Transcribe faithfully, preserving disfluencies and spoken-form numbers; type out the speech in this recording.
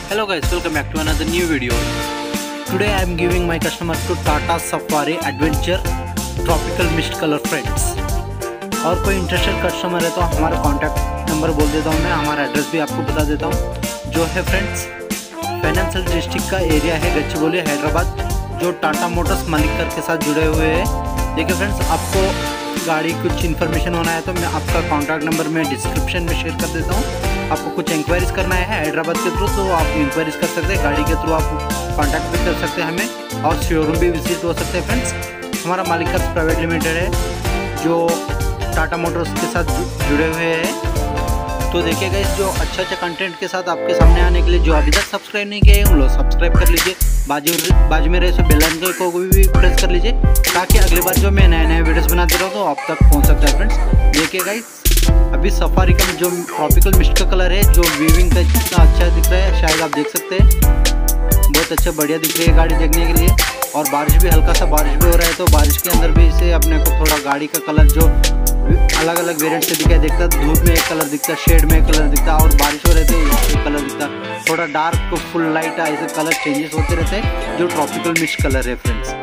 Hello guys, welcome back to another new video. Today I am giving my customer to Tata Safari Adventure Tropical Mist Color friends. और कोई interested customer है तो हमारा contact number बोल देता हूँ मैं, हमारा एड्रेस भी आपको बता देता हूँ जो है फ्रेंड्स फाइनेंशियल डिस्ट्रिक्ट का एरिया है गच्चीबोली हैदराबाद, जो टाटा मोटर्स मालिकर के साथ जुड़े हुए हैं। देखिए फ्रेंड्स, आपको गाड़ी कुछ इन्फॉर्मेशन होना है तो मैं आपका कॉन्टैक्ट नंबर मैं डिस्क्रिप्शन में शेयर कर देता हूँ। आपको कुछ इंक्वायरीज करना है हैदराबाद के थ्रू तो आप इंक्वायरीज कर सकते हैं, गाड़ी के थ्रू आप कांटेक्ट भी कर सकते हैं हमें, और शोरूम भी विजिट हो सकते हैं। फ्रेंड्स, हमारा मालिकर्स प्राइवेट लिमिटेड है जो टाटा मोटर्स के साथ जुड़े हुए हैं। तो देखिएगा, इस जो अच्छा अच्छा कंटेंट के साथ आपके सामने आने के लिए जो अभी तक सब्सक्राइब नहीं किए हैं उन लोग सब्सक्राइब कर लीजिए, बाजू बाजू में रहे बेल आइकन को भी प्रेस कर लीजिए ताकि अगली बार जो मैं नए नए वीडियोस बनाते रहूँ तो आप तक पहुँच सकता है। फ्रेंड्स देखिएगा, अभी सफारी का जो ट्रॉपिकल मिस्ट का कलर है, जो वीविंग का कितना अच्छा दिख रहा है, शायद आप देख सकते हैं, बहुत अच्छा बढ़िया दिख रही है गाड़ी देखने के लिए। और बारिश भी, हल्का सा बारिश भी हो रहा है तो बारिश के अंदर भी इसे अपने को थोड़ा गाड़ी का कलर जो अलग अलग वेरिएंट से दिखाई देता है, धूप में एक कलर दिखता है, शेड में एक कलर दिखता है, और बारिश हो रहे थे एक कलर दिखता है, थोड़ा डार्क तो फुल लाइट ऐसे कलर चेंजेस होते रहते हैं जो ट्रॉपिकल मिस्ट कलर है फ्रेंड्स।